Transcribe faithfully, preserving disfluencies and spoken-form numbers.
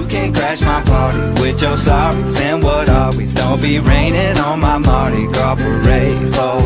can't crash my party with your sorries and what are we? Don't be raining on my Mardi Gras parade for